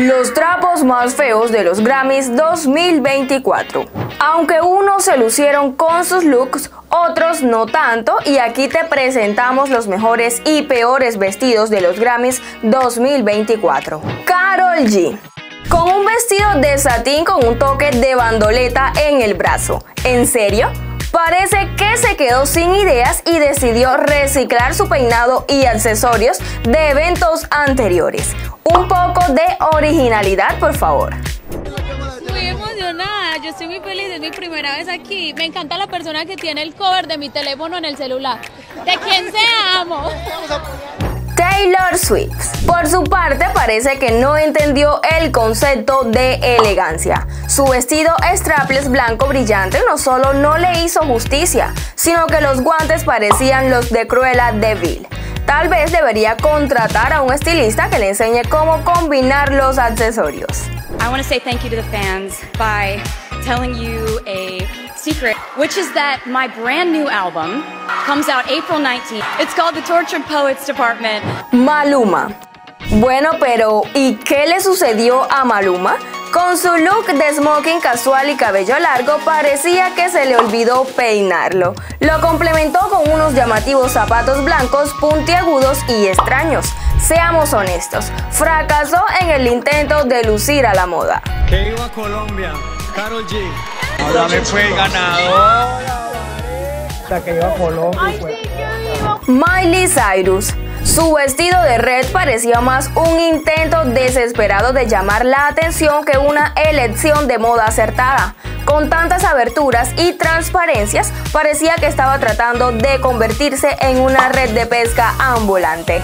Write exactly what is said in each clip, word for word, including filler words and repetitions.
Los trapos más feos de los Grammys dos mil veinticuatro. Aunque unos se lucieron con sus looks, otros no tanto, y aquí te presentamos los mejores y peores vestidos de los Grammys dos mil veinticuatro. Karol G. Con un vestido de satín con un toque de bandoleta en el brazo. ¿En serio? Parece que se quedó sin ideas y decidió reciclar su peinado y accesorios de eventos anteriores. Un poco de originalidad, por favor. Muy emocionada, yo estoy muy feliz, es mi primera vez aquí. Me encanta la persona que tiene el cover de mi teléfono en el celular. ¿De quién se amo? Taylor Swift. Por su parte, parece que no entendió el concepto de elegancia. Su vestido strapless blanco brillante no solo no le hizo justicia, sino que los guantes parecían los de Cruella de Vil. Tal vez debería contratar a un estilista que le enseñe cómo combinar los accesorios. I want to say thank you to the fans by telling you a secret, which is that my brand new album comes out April nineteenth. It's called The Tortured Poets Department. Maluma. Bueno, pero ¿y qué le sucedió a Maluma? Con su look de smoking casual y cabello largo, parecía que se le olvidó peinarlo. Lo complementó con unos llamativos zapatos blancos, puntiagudos y extraños. Seamos honestos, fracasó en el intento de lucir a la moda. Que iba a Colombia, Karol G. Ahora me fue ganador. Que iba a Colombia. Miley Cyrus. Su vestido de red parecía más un intento desesperado de llamar la atención que una elección de moda acertada. Con tantas aberturas y transparencias, parecía que estaba tratando de convertirse en una red de pesca ambulante.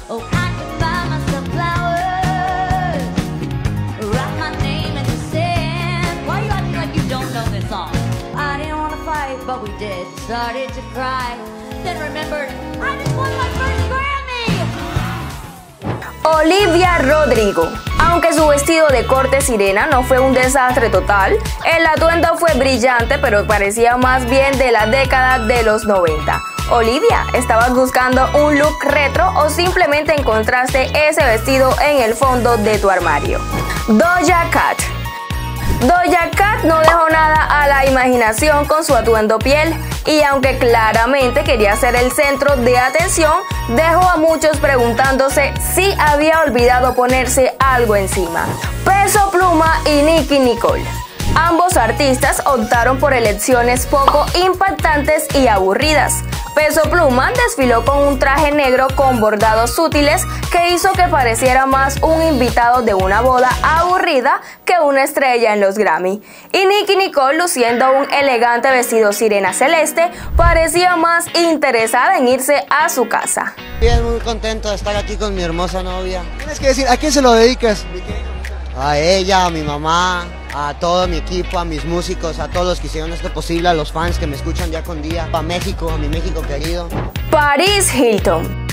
Olivia Rodrigo. Aunque su vestido de corte sirena no fue un desastre total, el atuendo fue brillante, pero parecía más bien de la década de los noventa. Olivia, ¿estabas buscando un look retro o simplemente encontraste ese vestido en el fondo de tu armario? Doja Cat. Doja Cat no dejó nada a la imaginación con su atuendo piel, y aunque claramente quería ser el centro de atención, dejó a muchos preguntándose si había olvidado ponerse algo encima. Peso Pluma y Nicki Nicole. Ambos artistas optaron por elecciones poco impactantes y aburridas. Peso Pluma desfiló con un traje negro con bordados sutiles que hizo que pareciera más un invitado de una boda aburrida que una estrella en los Grammy. Y Nicki Nicole, luciendo un elegante vestido sirena celeste, parecía más interesada en irse a su casa. Bien, muy contento de estar aquí con mi hermosa novia. Tienes que decir, ¿a quién se lo dedicas? A ella, a mi mamá, a todo mi equipo, a mis músicos, a todos los que hicieron esto posible, a los fans que me escuchan día con día, a México, a mi México querido. Paris Hilton.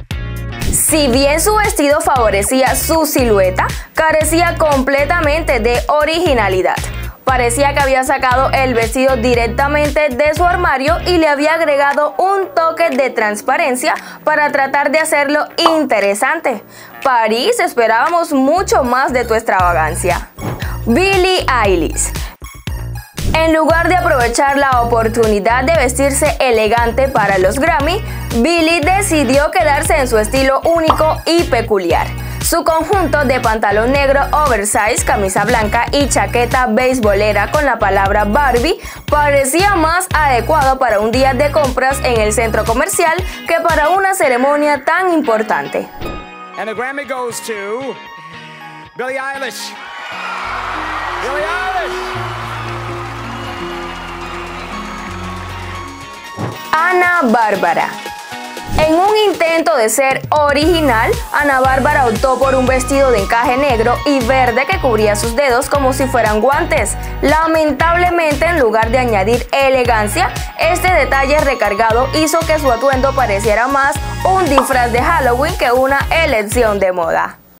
Si bien su vestido favorecía su silueta, carecía completamente de originalidad. Parecía que había sacado el vestido directamente de su armario y le había agregado un toque de transparencia para tratar de hacerlo interesante. Paris, esperábamos mucho más de tu extravagancia. Billie Eilish. En lugar de aprovechar la oportunidad de vestirse elegante para los Grammy, Billie decidió quedarse en su estilo único y peculiar. Su conjunto de pantalón negro oversize, camisa blanca y chaqueta beisbolera con la palabra Barbie parecía más adecuado para un día de compras en el centro comercial que para una ceremonia tan importante. And the Grammy goes to Billie Eilish. Billie Eilish. Ana Bárbara. En un intento de ser original, Ana Bárbara optó por un vestido de encaje negro y verde que cubría sus dedos como si fueran guantes. Lamentablemente, en lugar de añadir elegancia, este detalle recargado hizo que su atuendo pareciera más un disfraz de Halloween que una elección de moda.